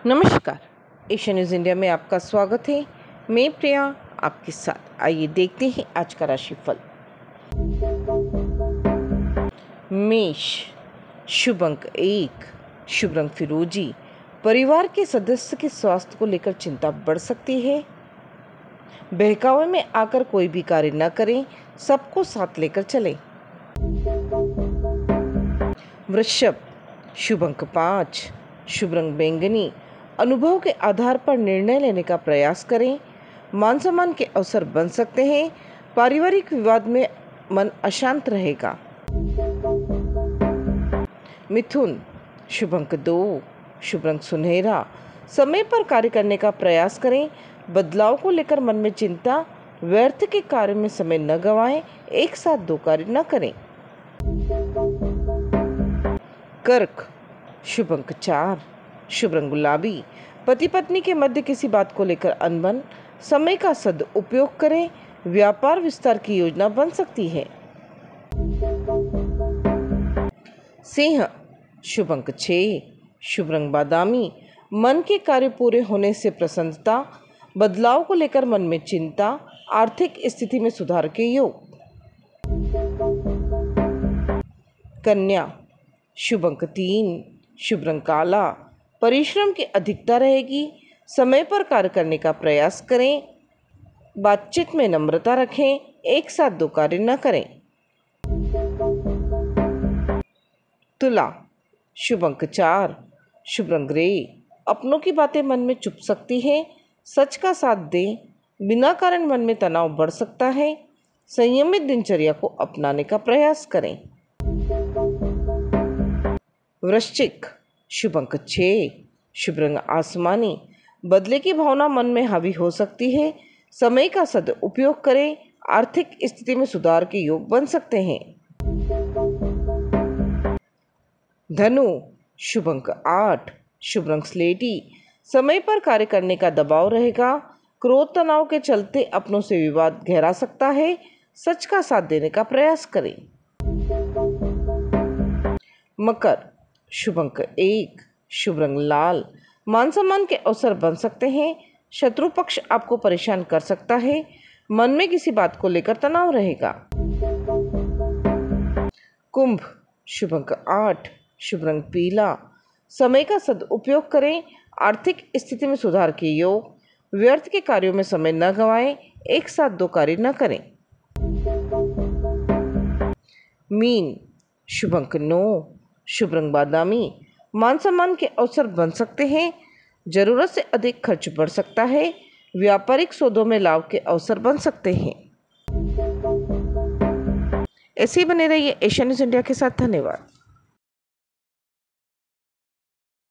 नमस्कार, Asia news India में आपका स्वागत है। मैं प्रिया आपके साथ। आइए देखते हैं आज का राशिफल। मेष, शुभ अंक 1, शुभ रंग फिरोजी। परिवार के सदस्य के स्वास्थ्य को लेकर चिंता बढ़ सकती है। बहकावे में आकर कोई भी कार्य न करें, सबको साथ लेकर चलें। वृषभ, शुभ अंक 5, शुभ रंग बैंगनी। अनुभव के आधार पर निर्णय लेने का प्रयास करें। मान सम्मान के अवसर बन सकते हैं। पारिवारिक विवाद में मन अशांत रहेगा। मिथुन, शुभ अंक 2, शुभ रंग सुनहरा। समय पर कार्य करने का प्रयास करें। बदलाव को लेकर मन में चिंता। व्यर्थ के कार्य में समय न गंवाएं। एक साथ दो कार्य न करें। कर्क, शुभ अंक 4, शुभ रंग गुलाबी। पति पत्नी के मध्य किसी बात को लेकर अनबन। समय का सदुपयोग करें। व्यापार विस्तार की योजना बन सकती है। सिंह, शुभ अंक 6, शुभ रंग बादामी। मन के कार्य पूरे होने से प्रसन्नता। बदलाव को लेकर मन में चिंता। आर्थिक स्थिति में सुधार के योग। कन्या, शुभ अंक 3, शुभ रंग काला। परिश्रम की अधिकता रहेगी। समय पर कार्य करने का प्रयास करें। बातचीत में नम्रता रखें। एक साथ दो कार्य न करें। तुला, शुभ अंक 4, शुभ रंग ग्रे। अपनों की बातें मन में चुभ सकती है। सच का साथ दें। बिना कारण मन में तनाव बढ़ सकता है। संयमित दिनचर्या को अपनाने का प्रयास करें। वृश्चिक, शुभ अंक 6, शुभ रंग आसमानी। बदले की भावना मन में हावी हो सकती है। समय का सदुपयोग करें। आर्थिक स्थिति में सुधार के योग बन सकते हैं। धनु, शुभ अंक 8, शुभ रंग स्लेटी। समय पर कार्य करने का दबाव रहेगा। क्रोध तनाव के चलते अपनों से विवाद गहरा सकता है। सच का साथ देने का प्रयास करें। मकर, शुभ अंक 1, शुभ रंग लाल। मान सम्मान के अवसर बन सकते हैं। शत्रु पक्ष आपको परेशान कर सकता है। मन में किसी बात को लेकर तनाव रहेगा। कुंभ, शुभ अंक 8, शुभ रंग पीला। समय का सदुपयोग करें। आर्थिक स्थिति में सुधार के योग। व्यर्थ के कार्यों में समय न गंवाएं। एक साथ दो कार्य न करें। मीन, शुभ अंक 9, शुभ रंग बादामी। मान सम्मान के अवसर बन सकते हैं। जरूरत से अधिक खर्च बढ़ सकता है। व्यापारिक सौदों में लाभ के अवसर बन सकते हैं। ऐसे ही बने रहिए एशिया न्यूज़ इंडिया के साथ। धन्यवाद।